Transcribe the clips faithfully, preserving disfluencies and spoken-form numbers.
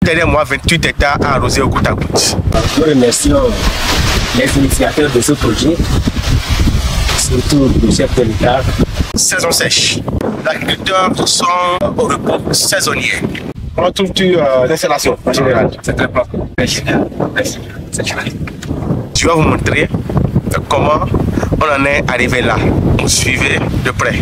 derrière moi vingt-huit hectares à arroser au goutte à goutte. Nous remercions les initiateurs de ce projet, surtout le chef de l'État. Saison sèche. Les agriculteurs sont au repos saisonnier. Comment trouves-tu euh, l'installation en général? C'est très propre. Merci. Merci. Je vais vous montrer comment on en est arrivé là. Vous suivez de près.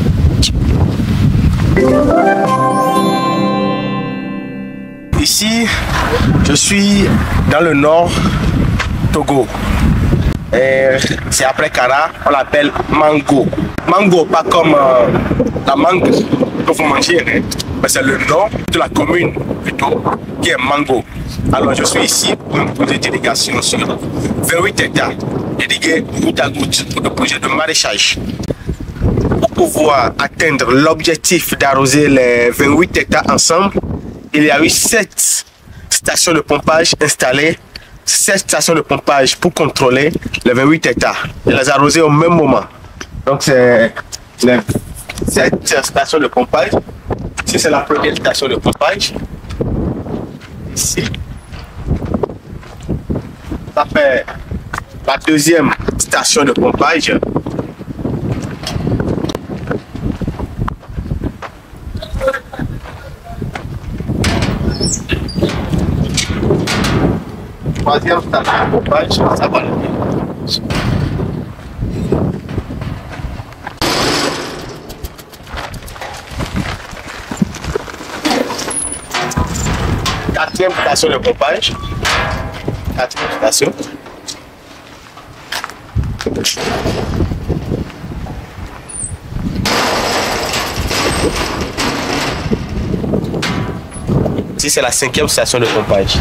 Ici, je suis dans le nord Togo. C'est après Kara, on l'appelle mango. Mango, pas comme euh, la mangue que vous mangez, hein, mais c'est le nom de la commune plutôt qui est mango. Alors je suis ici pour un projet d'irrigation sur vingt-huit hectares, irrigué goutte à goutte pour le projet de maraîchage. Pour pouvoir atteindre l'objectif d'arroser les vingt-huit hectares ensemble, il y a eu sept stations de pompage installées, sept stations de pompage pour contrôler les vingt-huit hectares et les arroser au même moment. Donc c'est les sept stations de pompage. Ici c'est la première station de pompage. Ici. Ça fait la deuxième station de pompage. Troisième station de pompage, ça va le dire. Quatrième station de pompage. Quatrième station. Ici c'est la cinquième station de pompage.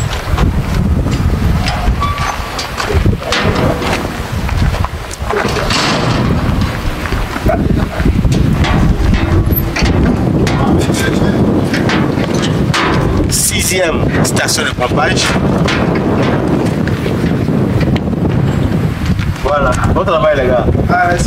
Sixième station de pompage. Voilà, bon travail les gars. Ah, merci.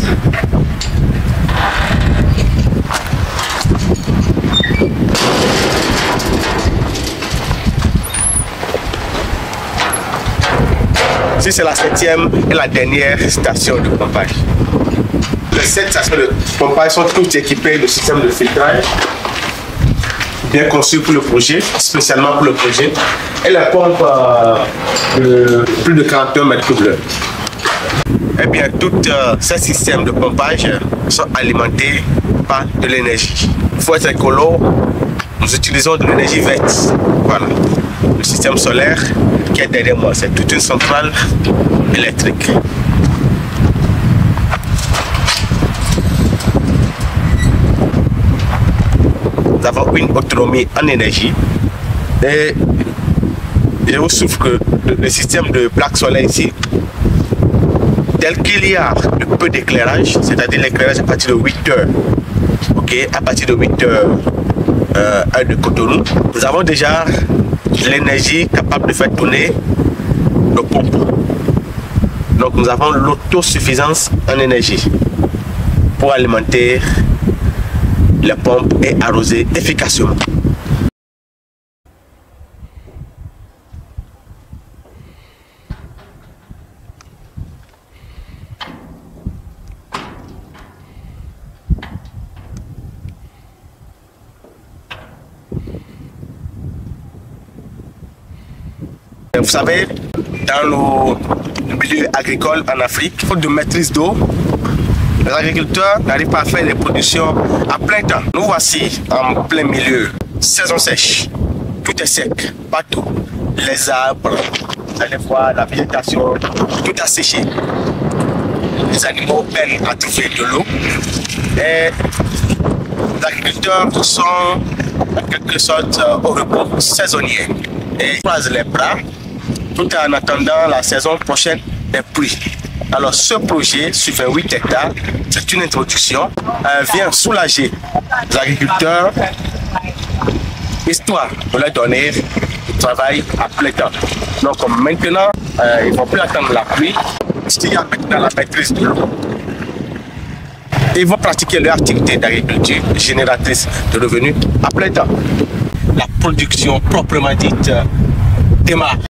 Ici c'est la septième et la dernière station de pompage. Les sept stations de pompage sont toutes équipées de systèmes de filtrage bien conçus pour le projet, spécialement pour le projet, et la pompe euh, de plus de quarante et un mètres cubes. Eh bien, tous euh, ces systèmes de pompage sont alimentés par de l'énergie. Il faut être écolo, nous utilisons de l'énergie verte. Voilà, le système solaire qui est derrière moi, c'est toute une centrale électrique. Nous avons une autonomie en énergie et je vous souffle que le, le système de plaques solaires ici, tel qu'il y a le peu d'éclairage, c'est-à-dire l'éclairage à partir de huit heures, ok, à partir de huit heures euh, heure de Cotonou, nous avons déjà l'énergie capable de faire tourner nos pompes. Donc nous avons l'autosuffisance en énergie pour alimenter les pompes et arroser efficacement. Vous savez, dans le milieu agricole en Afrique, faute de maîtrise d'eau, les agriculteurs n'arrivent pas à faire des productions à plein temps. Nous voici en plein milieu, saison sèche. Tout est sec, partout. Les arbres, vous allez voir la végétation, tout a séché. Les animaux peinent à trouver de l'eau. Et les agriculteurs sont en quelque sorte au repos saisonnier. Et ils croisent les bras tout en attendant la saison prochaine des pluies. Alors ce projet sur vingt-huit hectares, c'est une introduction, euh, vient soulager les agriculteurs, histoire de leur donner du travail à plein temps. Donc maintenant, euh, ils ne vont plus attendre la pluie, puisqu'il y a maintenant la maîtrise de l'eau. Ils vont pratiquer leur activité d'agriculture génératrice de revenus à plein temps. La production proprement dite démarre.